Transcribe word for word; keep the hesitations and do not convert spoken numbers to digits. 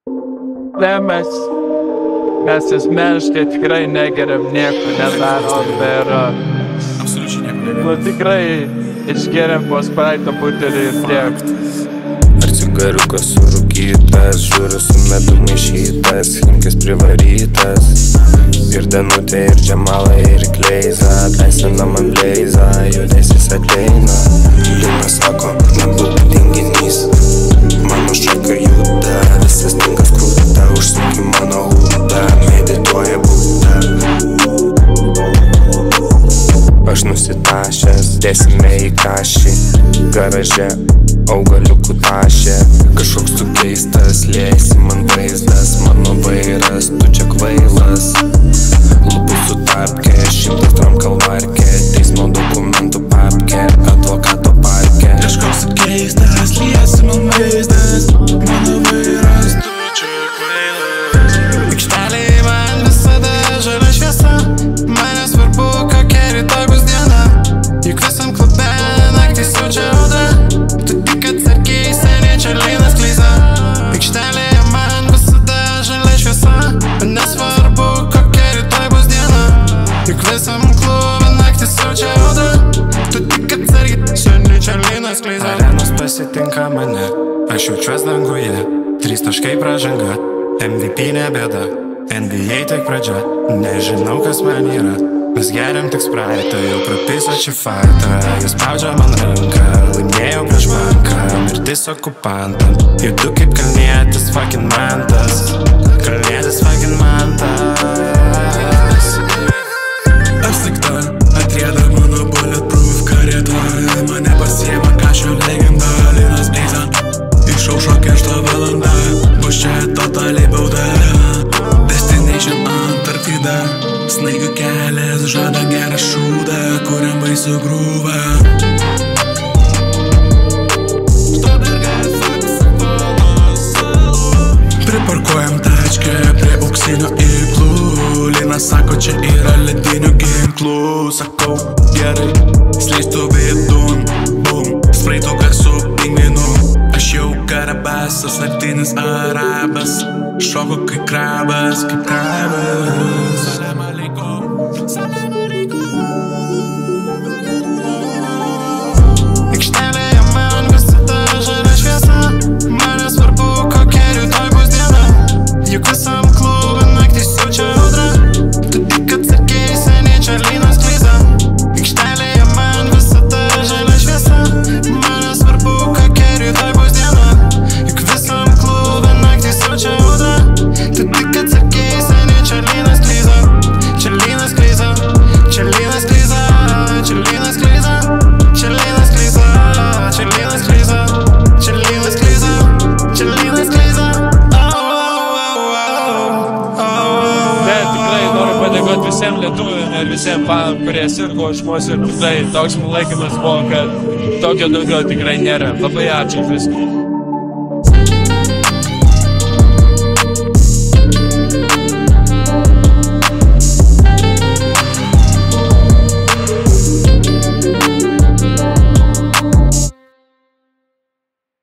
Ne, mes, mes asmeniškai tikrai negeriam nieko, nedarom ir Absoliučiai nieko negeriam. Nu tikrai išgeriam po spraito butelį ir tiek. Ar cigariukas surūkytas, žiūriu su medu maišytas, chimkis privarytas. Ir Danutė, ir Džemalai, ir Kleiza, teisina man Kleiza, judesis ateina. Lina sako, nebūk tinginys, mano šoka juda, visas tinkas krūta, užsunki mano hūdą, medituoja būda. Aš nusitašęs, dėsime į kašį, garaže augaliukų tašė. Kažkoks tu keistas, liesi man vaizdas, mano vairas, tu čia kvailas. Lūpų sutapkė, šimtas tram kalvarkė, teismo dokumentų papkė, advokato parkė. Kažkoks tu keistas, liesi man vaizdas, mano vairas, tu čia kvailas. Aikštelėj man visada žalia šviesa, man nesvarbu kokia rytoj bus diena. Juk visam klube naktį siaučia audra, tu tik atsargiai seniai čia Linas Kleiza. Aikštelėje man visada žalia šviesa, man nesvarbu kokia rytoj bus diena. Juk visam klube naktį siaučia audra, tu tik atsargiai seniai čia Linas Kleiza. Arenos pasitinka mane, aš jaučiuos danguje, trys taškai pražanga, M V P ne bėda, N B A tik pradžia, nežinau kas man yra. Mes geriam tik spraitą, jau prapiso šį faktą. Jis spaudžia man ranką, laimėjau prieš banką, mirtis okupantam. Judu kaip kalnietis fucking mantas, kalnietis fucking mantas. Apstikta, atrieda mano bulletproof karieta, mane pasiema kažio legenda, Linas Kleiza. Išaušo kešto valanda, bus čia totaliai bauda. Destination Antarktida, snaigių kelias žada gerą šūdą, kuriam baisų grūvą. Priparkuojam tačkę prie auksinio iklų, Linas sako, čia yra ledinių ginklų. Sakau, gerai, sleistų vidun, bum, spraitukas su pingvinu. Aš jau karabasas, naktinis arabas, šoku kaip krabas, kaip krabas. Salam aleikum, salam aleikum. Aikštelėje man visada žalia šviesa, man nesvarbu kokia rytoj bus diena. Juk visam klube naktį siaučia audra, tu tik atsargiai seniai čia Linas Kleiza. Aikštelėje man visada žalia šviesa, man nesvarbu kokia rytoj bus diena. Juk visam klube naktį siaučia audra, tu tik atsargiai seniai čia Linas Kleiza. Čia Linas Kleiza, čia Linas Kleiza, čia Linas Kleiza, čia Linas Kleiza, čia Linas Kleiza, čia Linas Kleiza, čia Linas Kleiza. Ne, tikrai noriu padėkoti visiems lietuviam ir visiems fanam, kurie sirgo už mus ir tikrai toks laikinas buvo, kad tokio daugiau tikrai nėra. Labai ačiū viską.